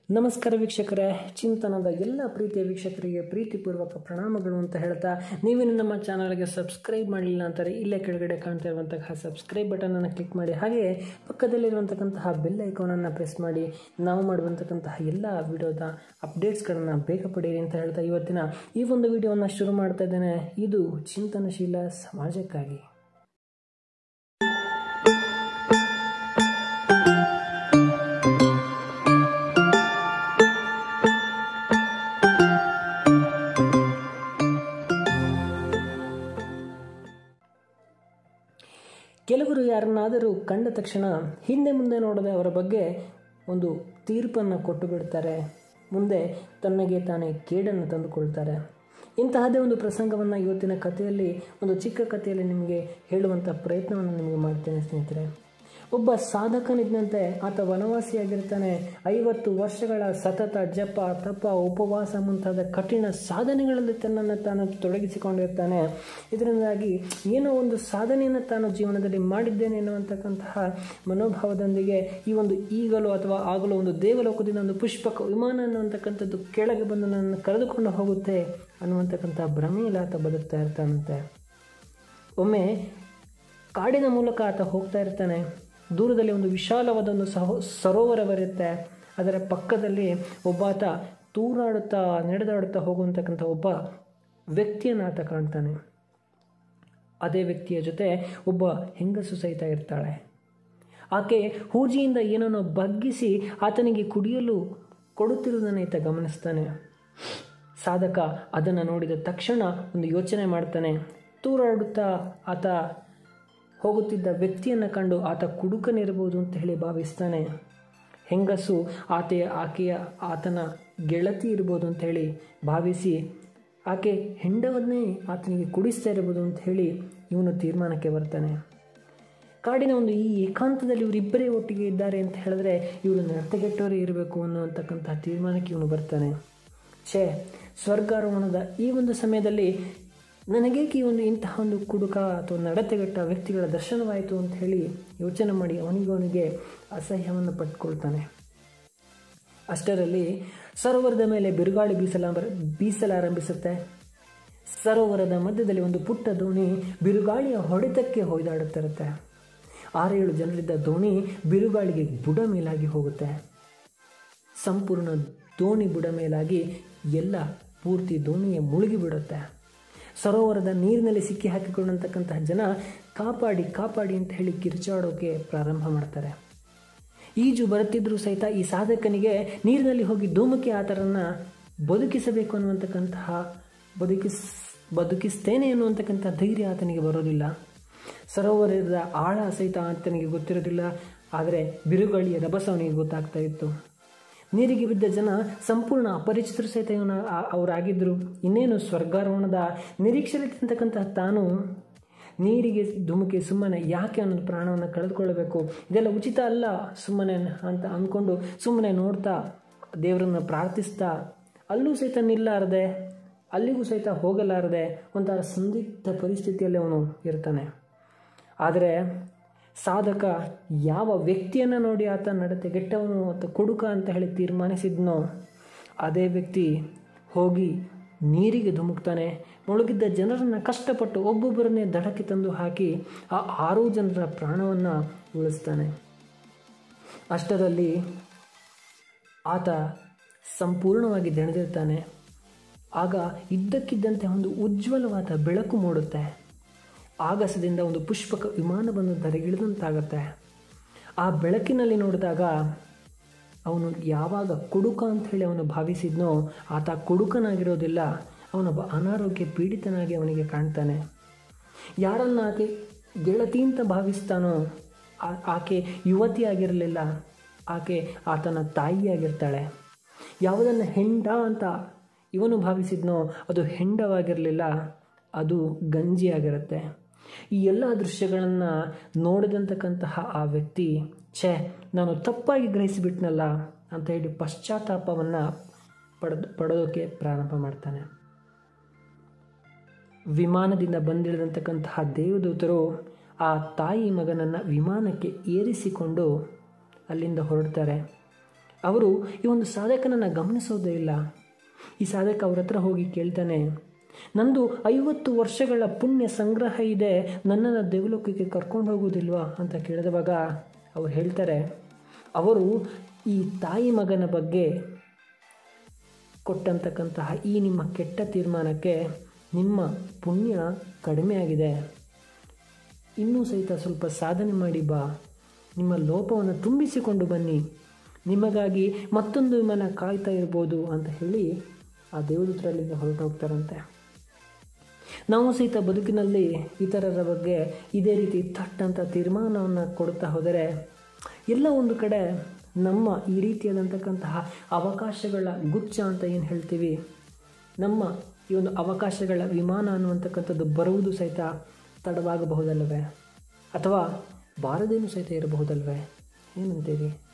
ನಮಸ್ಕಾರ ವೀಕ್ಷಕರೇ, ಚಿಂತನದ ಎಲ್ಲ ಪ್ರೀತಿಯ ವೀಕ್ಷಕರಿಗೆ ಪ್ರೀತಿಪೂರ್ವಕ ಪ್ರಣಾಮಗಳು ಅಂತ ಹೇಳ್ತಾ, ನೀವೇನು ನಮ್ಮ ಚಾನಲ್ಗೆ ಸಬ್ಸ್ಕ್ರೈಬ್ ಮಾಡಲಿಲ್ಲ ಅಂತಾರೆ ಇಲ್ಲೇ ಕೆಳಗಡೆ ಕಾಣ್ತಾ ಇರುವಂತಹ ಸಬ್ಸ್ಕ್ರೈಬ್ ಬಟನನ್ನು ಕ್ಲಿಕ್ ಮಾಡಿ, ಹಾಗೆ ಪಕ್ಕದಲ್ಲಿರುವಂತಕ್ಕಂತಹ ಬೆಲ್ ಐಕಾನನ್ನು ಪ್ರೆಸ್ ಮಾಡಿ ನಾವು ಮಾಡುವಂತಕ್ಕಂತಹ ಎಲ್ಲ ವಿಡಿಯೋದ ಅಪ್ಡೇಟ್ಸ್ಗಳನ್ನು ಬೇಗ ಪಡೆಯಿರಿ ಅಂತ ಹೇಳ್ತಾ ಇವತ್ತಿನ ಈ ಒಂದು ವಿಡಿಯೋವನ್ನು ಶುರು ಮಾಡ್ತಾ ಇದ್ದೇನೆ. ಇದು ಚಿಂತನಶೀಲ ಸಮಾಜಕ್ಕಾಗಿ. ಕೆಲವರು ಯಾರನ್ನಾದರೂ ಕಂಡ ತಕ್ಷಣ ಹಿಂದೆ ಮುಂದೆ ನೋಡದೆ ಅವರ ಬಗ್ಗೆ ಒಂದು ತೀರ್ಪನ್ನು ಕೊಟ್ಟು ಬಿಡ್ತಾರೆ. ಮುಂದೆ ತನಗೆ ತಾನೇ ಕೇಡನ್ನು ತಂದುಕೊಳ್ತಾರೆ. ಇಂತಹದ್ದೇ ಒಂದು ಪ್ರಸಂಗವನ್ನು ಇವತ್ತಿನ ಕಥೆಯಲ್ಲಿ, ಒಂದು ಚಿಕ್ಕ ಕಥೆಯಲ್ಲಿ ನಿಮಗೆ ಹೇಳುವಂಥ ಪ್ರಯತ್ನವನ್ನು ನಿಮಗೆ ಮಾಡ್ತೇನೆ ಸ್ನೇಹಿತರೆ. ಒಬ್ಬ ಸಾಧಕನಿದ್ದಂತೆ ಆತ ವನವಾಸಿಯಾಗಿರ್ತಾನೆ. 50 ವರ್ಷಗಳ ಸತತ ಜಪ, ತಪ, ಉಪವಾಸ ಮುಂತಾದ ಕಠಿಣ ಸಾಧನೆಗಳಲ್ಲಿ ತನ್ನನ್ನು ತಾನು ತೊಡಗಿಸಿಕೊಂಡಿರ್ತಾನೆ. ಇದರಿಂದಾಗಿ ಏನೋ ಒಂದು ಸಾಧನೆಯನ್ನು ತಾನು ಜೀವನದಲ್ಲಿ ಮಾಡಿದ್ದೇನೆ ಎನ್ನುವಂತಕ್ಕಂತಹ ಮನೋಭಾವದೊಂದಿಗೆ ಈಗಲೂ ಅಥವಾ ಆಗಲೂ ಒಂದು ದೇವಲೋಕದಿಂದ ಒಂದು ಪುಷ್ಪಕ ವಿಮಾನ ಅನ್ನುವಂತಕ್ಕಂಥದ್ದು ಕೆಳಗೆ ಬಂದು ನನ್ನನ್ನು ಕರೆದುಕೊಂಡು ಹೋಗುತ್ತೆ ಅನ್ನುವಂತಕ್ಕಂಥ ಭ್ರಮೆಯಲ್ಲಿ ಆತ ಬದುಕ್ತಾ ಇರ್ತಾನಂತೆ. ಒಮ್ಮೆ ಕಾಡಿನ ಮೂಲಕ ಆತ ಹೋಗ್ತಾ ಇರ್ತಾನೆ. ದೂರದಲ್ಲಿ ಒಂದು ವಿಶಾಲವಾದ ಒಂದು ಸರೋವರವಿರುತ್ತೆ. ಅದರ ಪಕ್ಕದಲ್ಲಿ ಒಬ್ಬಾತ ತೂರಾಡುತ್ತಾ ನಡೆದಾಡುತ್ತಾ ಹೋಗುವಂತಕ್ಕಂಥ ಒಬ್ಬ ವ್ಯಕ್ತಿಯನ್ನು ಆತ ಕಾಣ್ತಾನೆ. ಅದೇ ವ್ಯಕ್ತಿಯ ಜೊತೆ ಒಬ್ಬ ಹೆಂಗಸು ಸಹಿತ ಇರ್ತಾಳೆ. ಆಕೆ ಹೂಜಿಯಿಂದ ಏನನ್ನು ಬಗ್ಗಿಸಿ ಆತನಿಗೆ ಕುಡಿಯಲು ಕೊಡುತ್ತಿರುವುದನ್ನು ಈತ ಗಮನಿಸ್ತಾನೆ. ಸಾಧಕ ಅದನ್ನು ನೋಡಿದ ತಕ್ಷಣ ಒಂದು ಯೋಚನೆ ಮಾಡ್ತಾನೆ. ತೂರಾಡುತ್ತಾ ಆತ ಹೋಗುತ್ತಿದ್ದ ವ್ಯಕ್ತಿಯನ್ನು ಕಂಡು ಆತ ಕುಡುಕನಿರಬಹುದು ಅಂತ ಹೇಳಿ ಭಾವಿಸ್ತಾನೆ. ಹೆಂಗಸು ಆತನ ಗೆಳತಿ ಇರ್ಬೋದು ಅಂತ ಹೇಳಿ ಭಾವಿಸಿ ಆಕೆ ಹೆಂಡವನ್ನೇ ಆತನಿಗೆ ಕುಡಿಸ್ತಾ ಇರ್ಬೋದು ಅಂತ ಹೇಳಿ ಇವನು ತೀರ್ಮಾನಕ್ಕೆ ಬರ್ತಾನೆ. ಕಾಡಿನ ಒಂದು ಈ ಏಕಾಂತದಲ್ಲಿ ಇವರಿಬ್ಬರೇ ಒಟ್ಟಿಗೆ ಇದ್ದಾರೆ ಅಂತ ಹೇಳಿದ್ರೆ ಇವರು ನರ್ತಗೆಟ್ಟವರೇ ಇರಬೇಕು ಅನ್ನುವಂತಕ್ಕಂತಹ ತೀರ್ಮಾನಕ್ಕೆ ಇವನು ಬರ್ತಾನೆ. ಸ್ವರ್ಗಾರೋಹಣದ ಈ ಒಂದು ಸಮಯದಲ್ಲಿ ನನಗೇಕೆ ಇಂತಹ ಒಂದು ಕುಡುಕ ಅಥವಾ ನಡತೆಗೆಟ್ಟ ವ್ಯಕ್ತಿಗಳ ದರ್ಶನವಾಯಿತು ಅಂತ ಹೇಳಿ ಯೋಚನೆ ಮಾಡಿ ಅವನಿಗೆ ಅಸಹ್ಯವನ್ನು ಪಟ್ಕೊಳ್ತಾನೆ. ಅಷ್ಟರಲ್ಲಿ ಸರೋವರದ ಮೇಲೆ ಬಿರುಗಾಳಿ ಬೀಸಲಾರಂಭಿಸುತ್ತೆ. ಸರೋವರದ ಮಧ್ಯದಲ್ಲಿ ಒಂದು ಪುಟ್ಟ ದೋಣಿ ಬಿರುಗಾಳಿಯ ಹೊಡೆತಕ್ಕೆ ಹೊಯ್ದಾಡುತ್ತಿರುತ್ತೆ. 6-7 ಜನರಿದ್ದ ದೋಣಿ ಬಿರುಗಾಳಿಗೆ ಬುಡ ಮೇಲಾಗಿ ಹೋಗುತ್ತೆ. ಸಂಪೂರ್ಣ ದೋಣಿ ಬುಡ ಮೇಲಾಗಿ ಎಲ್ಲ ಪೂರ್ತಿ ದೋಣಿಯ ಮುಳುಗಿ ಬಿಡುತ್ತೆ. ಸರೋವರದ ನೀರಿನಲ್ಲಿ ಸಿಕ್ಕಿ ಹಾಕಿಕೊಂಡಂತಕ್ಕಂತಹ ಜನ ಕಾಪಾಡಿ ಕಾಪಾಡಿ ಅಂತ ಹೇಳಿ ಕಿರ್ಚಾಡೋಕೆ ಪ್ರಾರಂಭ ಮಾಡ್ತಾರೆ. ಈಜು ಬರುತ್ತಿದ್ರೂ ಸಹಿತ ಈ ಸಾಧಕನಿಗೆ ನೀರಿನಲ್ಲಿ ಹೋಗಿ ಧೂಮಕ್ಕೆ ಆತರನ್ನು ಬದುಕಿಸಬೇಕು ಅನ್ನುವಂತಕ್ಕಂತಹ ಬದುಕಿಸ್ತೇನೆ ಅನ್ನುವಂತಕ್ಕಂಥ ಧೈರ್ಯ ಆತನಿಗೆ ಬರೋದಿಲ್ಲ. ಸರೋವರದ ಆಳ ಸಹಿತ ಆತನಿಗೆ ಗೊತ್ತಿರೋದಿಲ್ಲ. ಆದರೆ ಬಿರುಗಾಳಿಯ ರಭಸ ಅವನಿಗೆ ಗೊತ್ತಾಗ್ತಾ ಇತ್ತು. ನೀರಿಗೆ ಬಿದ್ದ ಜನ ಸಂಪೂರ್ಣ ಅಪರಿಚಿತರು ಸಹಿತ ಅವರಾಗಿದ್ದರು. ಇನ್ನೇನು ಸ್ವರ್ಗಾರೋಹಣದ ನಿರೀಕ್ಷೆಯಲ್ಲಿರ್ತಕ್ಕಂತಹ ತಾನು ನೀರಿಗೆ ಧುಮುಕಿ ಸುಮ್ಮನೆ ಯಾಕೆ ಅನ್ನೋದು ಪ್ರಾಣವನ್ನು ಕಳೆದುಕೊಳ್ಳಬೇಕು, ಇದೆಲ್ಲ ಉಚಿತ ಅಲ್ಲ ಸುಮ್ಮನೆ ಅಂತ ಅಂದ್ಕೊಂಡು ಸುಮ್ಮನೆ ನೋಡ್ತಾ ದೇವರನ್ನು ಪ್ರಾರ್ಥಿಸ್ತಾ ಅಲ್ಲೂ ಸಹಿತ ನಿಲ್ಲಾರದೆ, ಅಲ್ಲಿಗೂ ಸಹಿತ ಹೋಗಲಾರದೆ ಒಂಥರ ಸಂದಿಗ್ಧ ಪರಿಸ್ಥಿತಿಯಲ್ಲಿ ಅವನು ಇರ್ತಾನೆ. ಆದರೆ ಸಾಧಕ ಯಾವ ವ್ಯಕ್ತಿಯನ್ನು ನೋಡಿ ಆತ ನಡತೆಗೆಟ್ಟವನು ಅಥವಾ ಕುಡುಕ ಅಂತ ಹೇಳಿ ತೀರ್ಮಾನಿಸಿದ್ನೋ ಅದೇ ವ್ಯಕ್ತಿ ಹೋಗಿ ನೀರಿಗೆ ಧುಮುಕ್ತಾನೆ. ಮುಳುಗಿದ್ದ ಜನರನ್ನು ಕಷ್ಟಪಟ್ಟು ಒಬ್ಬೊಬ್ಬರನ್ನೇ ದಡಕ್ಕೆ ತಂದು ಹಾಕಿ ಆ 6 ಜನರ ಪ್ರಾಣವನ್ನು ಉಳಿಸ್ತಾನೆ. ಅಷ್ಟರಲ್ಲಿ ಆತ ಸಂಪೂರ್ಣವಾಗಿ ದಣಿದಿರ್ತಾನೆ. ಆಗ ಇದ್ದಕ್ಕಿದ್ದಂತೆ ಒಂದು ಉಜ್ವಲವಾದ ಬೆಳಕು ಮೂಡುತ್ತೆ. ಆಗಸದಿಂದ ಒಂದು ಪುಷ್ಪಕ ವಿಮಾನ ಬಂದು ಧರೆಗಿಳಿದಂತಾಗತ್ತೆ. ಆ ಬೆಳಕಿನಲ್ಲಿ ನೋಡಿದಾಗ ಅವನು ಯಾವಾಗ ಕುಡುಕ ಅಂತ ಹೇಳಿ ಅವನು ಭಾವಿಸಿದ್ನೋ ಆತ ಕುಡುಕನಾಗಿರೋದಿಲ್ಲ, ಅವನೊಬ್ಬ ಅನಾರೋಗ್ಯ ಪೀಡಿತನಾಗಿ ಅವನಿಗೆ ಕಾಣ್ತಾನೆ. ಯಾರನ್ನು ಆಕೆ ಗೆಳತಿ ಅಂತ ಭಾವಿಸ್ತಾನೋ ಆಕೆ ಯುವತಿಯಾಗಿರಲಿಲ್ಲ, ಆಕೆ ಆತನ ತಾಯಿಯಾಗಿರ್ತಾಳೆ. ಯಾವುದನ್ನು ಹೆಂಡ ಅಂತ ಇವನು ಭಾವಿಸಿದ್ನೋ ಅದು ಹೆಂಡವಾಗಿರಲಿಲ್ಲ, ಅದು ಗಂಜಿಯಾಗಿರುತ್ತೆ. ಈ ಎಲ್ಲ ದೃಶ್ಯಗಳನ್ನು ನೋಡಿದಂತಕ್ಕಂತಹ ಆ ವ್ಯಕ್ತಿ ನಾನು ತಪ್ಪಾಗಿ ಗ್ರಹಿಸಿಬಿಟ್ನಲ್ಲ ಅಂತ ಹೇಳಿ ಪಶ್ಚಾತ್ತಾಪವನ್ನು ಪಡೋದಕ್ಕೆ ಪ್ರಾರಂಭ ಮಾಡ್ತಾನೆ. ವಿಮಾನದಿಂದ ಬಂದಿಳಿದಂತಕ್ಕಂತಹ ದೇವದೂತರು ಆ ತಾಯಿ ಮಗನನ್ನು ವಿಮಾನಕ್ಕೆ ಏರಿಸಿಕೊಂಡು ಅಲ್ಲಿಂದ ಹೊರಡ್ತಾರೆ. ಅವರು ಈ ಒಂದು ಸಾಧಕನನ್ನು ಗಮನಿಸೋದೇ ಇಲ್ಲ. ಈ ಸಾಧಕ ಅವ್ರ ಹತ್ರ ಹೋಗಿ ಕೇಳ್ತಾನೆ, ನಂದು 50 ವರ್ಷಗಳ ಪುಣ್ಯ ಸಂಗ್ರಹ ಇದೆ, ನನ್ನನ್ನು ದೇವಲೋಕಕ್ಕೆ ಕರ್ಕೊಂಡು ಹೋಗೋದಿಲ್ವಾ ಅಂತ ಕೇಳಿದವಾಗ ಅವ್ರು ಹೇಳ್ತಾರೆ, ಅವರು ಈ ತಾಯಿ ಮಗನ ಬಗ್ಗೆ ಕೊಟ್ಟಂತಕ್ಕಂತಹ ಈ ನಿಮ್ಮ ಕೆಟ್ಟ ತೀರ್ಮಾನಕ್ಕೆ ನಿಮ್ಮ ಪುಣ್ಯ ಕಡಿಮೆ ಆಗಿದೆ, ಇನ್ನೂ ಸಹಿತ ಸ್ವಲ್ಪ ಸಾಧನೆ ಮಾಡಿ ಬಾ, ನಿಮ್ಮ ಲೋಪವನ್ನು ತುಂಬಿಸಿಕೊಂಡು ಬನ್ನಿ, ನಿಮಗಾಗಿ ಮತ್ತೊಂದು ವಿಮಾನ ಕಾಯ್ತಾ ಇರ್ಬೋದು ಅಂತ ಹೇಳಿ ಆ ದೇವದೂತರಲ್ಲಿಂದ ಹೊರಟು ಹೋಗ್ತಾರಂತೆ. ನಾವು ಸಹಿತ ಬದುಕಿನಲ್ಲಿ ಇತರರ ಬಗ್ಗೆ ಇದೇ ರೀತಿ ಥಟ್ಟಂಥ ತೀರ್ಮಾನವನ್ನು ಕೊಡ್ತಾ ಹೋದರೆ ಎಲ್ಲ ಒಂದು ಕಡೆ ನಮ್ಮ ಈ ರೀತಿಯಾದಂತಕ್ಕಂತಹ ಅವಕಾಶಗಳ ಗುಚ್ಛ ಅಂತ ಏನು ಹೇಳ್ತೀವಿ, ನಮ್ಮ ಈ ಒಂದು ಅವಕಾಶಗಳ ವಿಮಾನ ಅನ್ನುವಂತಕ್ಕಂಥದ್ದು ಬರುವುದು ಸಹಿತ ತಡವಾಗಬಹುದಲ್ಲವೇ, ಅಥವಾ ಬಾರದೇನು ಸಹಿತ ಇರಬಹುದಲ್ವೇ, ಏನಂತೀವಿ?